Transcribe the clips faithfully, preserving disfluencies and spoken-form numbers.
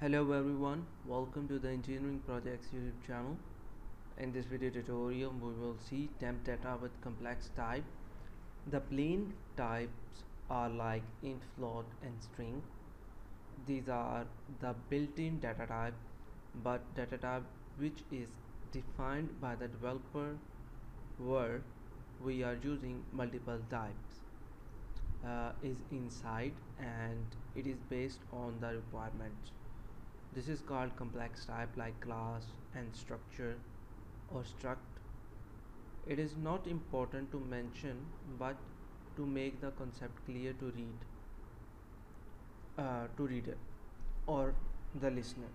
Hello everyone, welcome to the Engineering Projects YouTube channel. In this video tutorial, we will see temp data with complex type. The plain types are like int, float, and string. These are the built-in data type, but data type which is defined by the developer where we are using multiple types uh, is inside and it is based on the requirements. This is called complex type like class and structure or struct. It is not important to mention but to make the concept clear to read uh, to reader or the listener.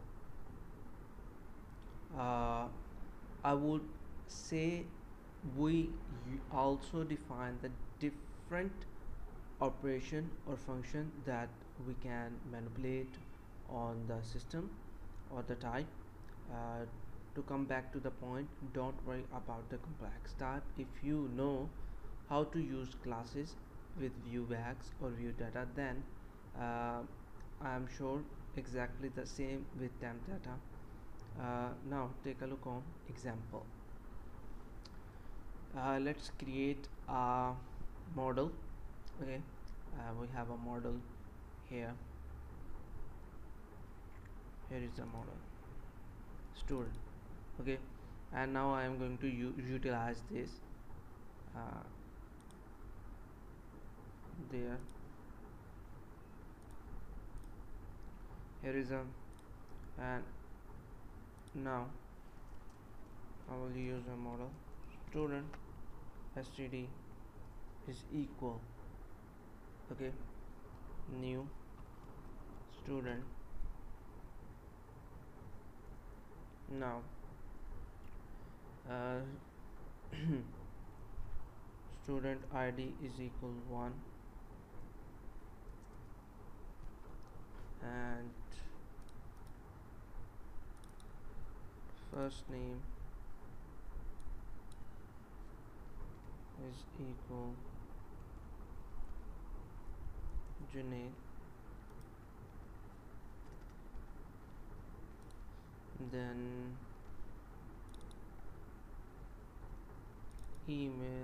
uh, I would say we also define the different operation or function that we can manipulate on the system or the type. uh, to come back to the point, don't worry about the complex type if you know how to use classes with viewBacks or viewData. Then uh, I am sure exactly the same with temp data. Uh, now take a look on example. Uh, let's create a model. Okay, uh, we have a model here. Here is the model student. Okay, and now I am going to utilize this uh, there. Here is a, and now I will use a model student std is equal, okay, new student. Now uh, student id is equal one and first name is equal Junaid. Then email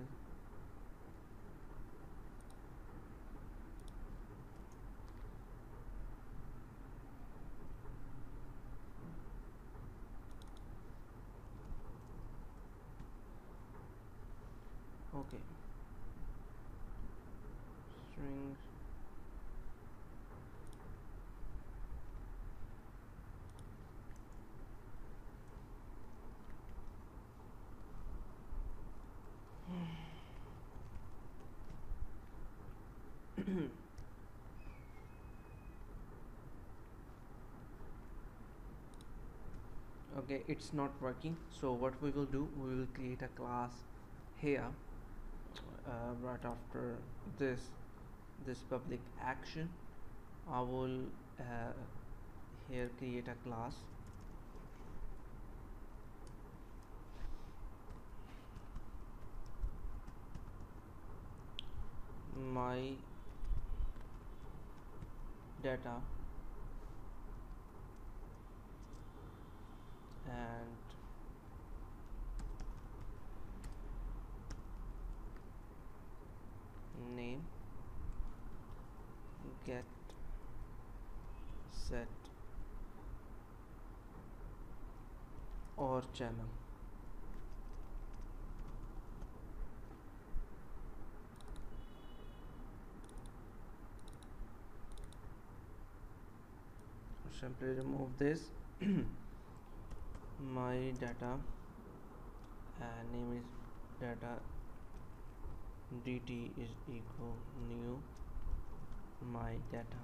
okay, strings okay, it's not working. So what we will do, we will create a class here uh, right after this this public action. I will uh, here create a class my data and name get set or channel. Simply remove this my data and name is data dt is equal new my data.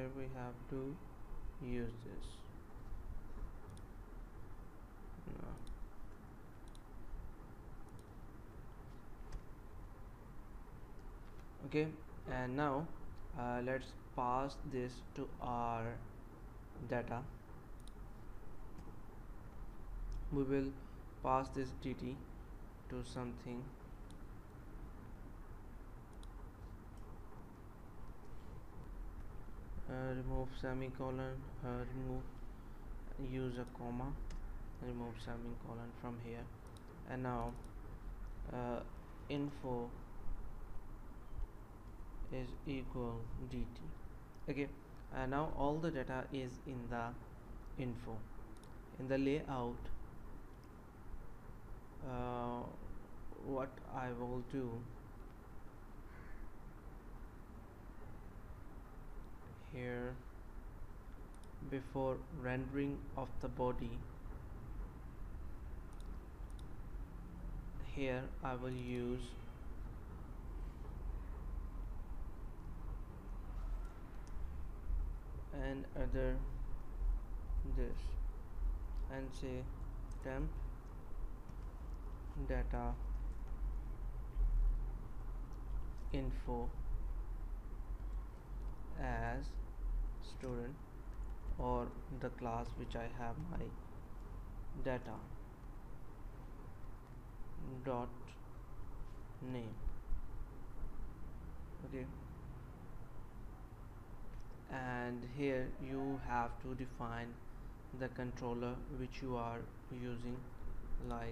here we have to use this. No. Okay, and now uh, let's pass this to our data. We will pass this dt to something uh, remove semicolon, uh, remove use a comma, remove semicolon from here, and now uh, info is equal dt. Okay, and now all the data is in the info. In the layout, uh, what I will do here, before rendering of the body, here I will use and other this and say temp data info as student, or the class which I have my data dot name. Okay, and here you have to define the controller which you are using, like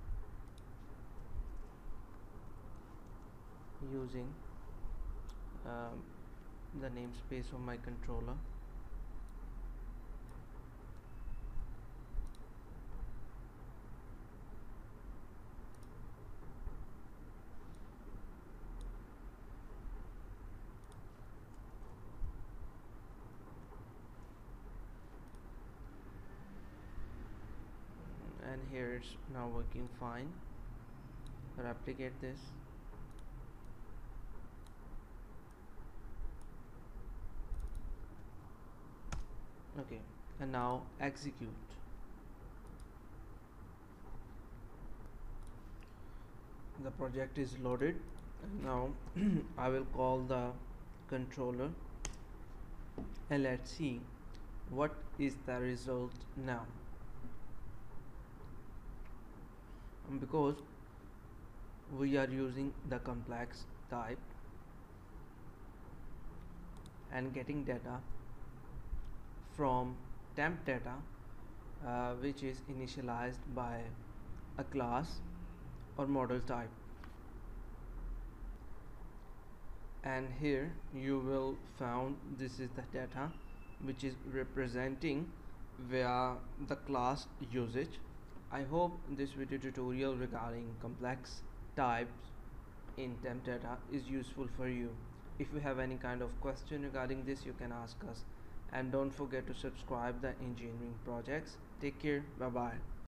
using um, the namespace of my controller. And here it's now working fine. Replicate this. Okay, and now execute. The project is loaded, and now I will call the controller and let's see what is the result now. And because we are using the complex type and getting data from temp data, uh, which is initialized by a class or model type, and here you will found this is the data which is representing via the class usage. I hope this video tutorial regarding complex types in temp data is useful for you. If you have any kind of question regarding this, you can ask us, and don't forget to subscribe the engineering projects. Take care, bye bye.